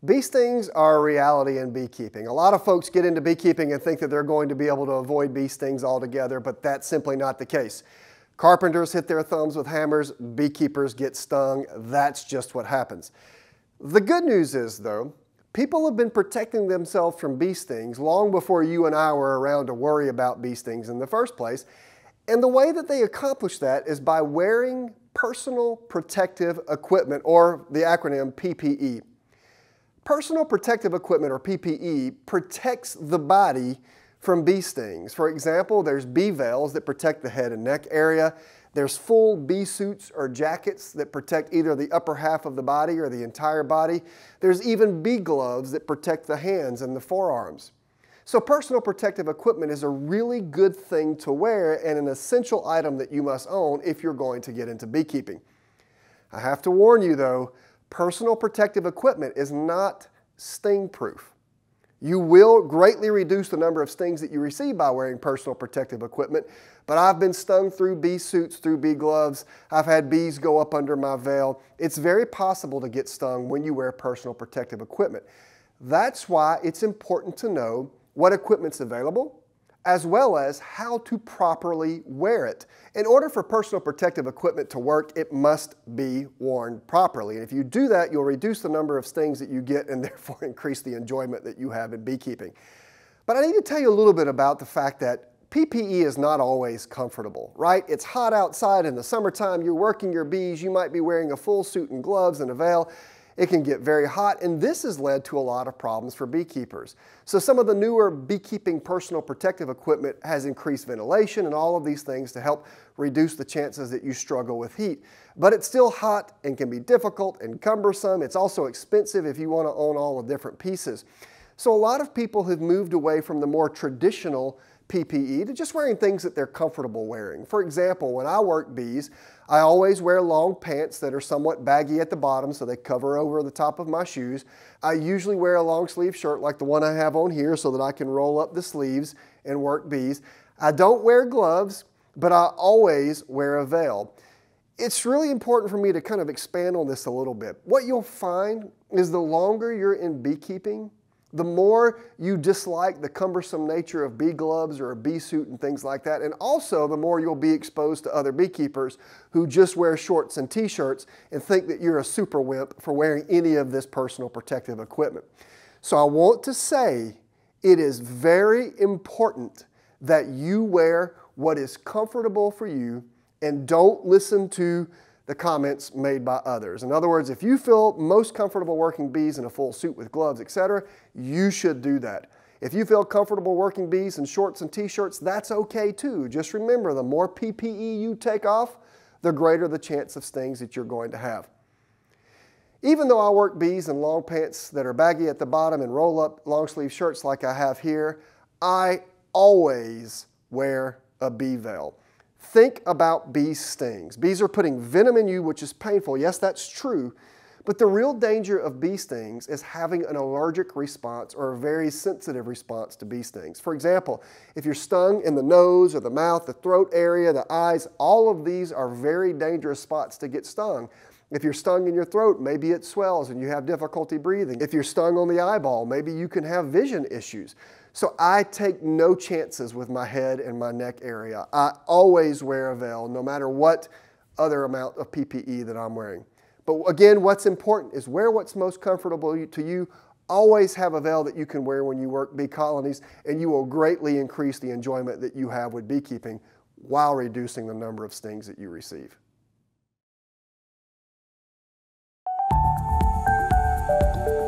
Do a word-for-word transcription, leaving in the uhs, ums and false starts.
Bee stings are a reality in beekeeping. A lot of folks get into beekeeping and think that they're going to be able to avoid bee stings altogether, but that's simply not the case. Carpenters hit their thumbs with hammers, beekeepers get stung. That's just what happens. The good news is, though, people have been protecting themselves from bee stings long before you and I were around to worry about bee stings in the first place. And the way that they accomplish that is by wearing personal protective equipment, or the acronym P P E. Personal protective equipment, or P P E, protects the body from bee stings. For example, there's bee veils that protect the head and neck area. There's full bee suits or jackets that protect either the upper half of the body or the entire body. There's even bee gloves that protect the hands and the forearms. So personal protective equipment is a really good thing to wear and an essential item that you must own if you're going to get into beekeeping. I have to warn you though, personal protective equipment is not sting-proof. You will greatly reduce the number of stings that you receive by wearing personal protective equipment, but I've been stung through bee suits, through bee gloves. I've had bees go up under my veil. It's very possible to get stung when you wear personal protective equipment. That's why it's important to know what equipment's available, as well as how to properly wear it. In order for personal protective equipment to work, it must be worn properly. And if you do that, you'll reduce the number of stings that you get and therefore increase the enjoyment that you have in beekeeping. But I need to tell you a little bit about the fact that P P E is not always comfortable, right? It's hot outside in the summertime, you're working your bees, you might be wearing a full suit and gloves and a veil. It can get very hot, and this has led to a lot of problems for beekeepers. So some of the newer beekeeping personal protective equipment has increased ventilation and all of these things to help reduce the chances that you struggle with heat. But it's still hot and can be difficult and cumbersome. It's also expensive if you want to own all the different pieces. So a lot of people have moved away from the more traditional P P E to just wearing things that they're comfortable wearing. For example, when I work bees, I always wear long pants that are somewhat baggy at the bottom so they cover over the top of my shoes. I usually wear a long sleeve shirt like the one I have on here so that I can roll up the sleeves and work bees. I don't wear gloves, but I always wear a veil. It's really important for me to kind of expand on this a little bit. What you'll find is the longer you're in beekeeping, the more you dislike the cumbersome nature of bee gloves or a bee suit and things like that. And also the more you'll be exposed to other beekeepers who just wear shorts and t-shirts and think that you're a super wimp for wearing any of this personal protective equipment. So I want to say it is very important that you wear what is comfortable for you and don't listen to the comments made by others. In other words, if you feel most comfortable working bees in a full suit with gloves, et cetera, you should do that. If you feel comfortable working bees in shorts and t-shirts, that's okay too. Just remember, the more P P E you take off, the greater the chance of stings that you're going to have. Even though I work bees in long pants that are baggy at the bottom and roll up long sleeve shirts like I have here, I always wear a bee veil. Think about bee stings. Bees are putting venom in you, which is painful. Yes, that's true. But the real danger of bee stings is having an allergic response or a very sensitive response to bee stings. For example, if you're stung in the nose or the mouth, the throat area, the eyes, all of these are very dangerous spots to get stung. If you're stung in your throat, maybe it swells and you have difficulty breathing. If you're stung on the eyeball, maybe you can have vision issues. So I take no chances with my head and my neck area. I always wear a veil, no matter what other amount of P P E that I'm wearing. But again, what's important is wear what's most comfortable to you. Always have a veil that you can wear when you work bee colonies, and you will greatly increase the enjoyment that you have with beekeeping while reducing the number of stings that you receive. Thank you.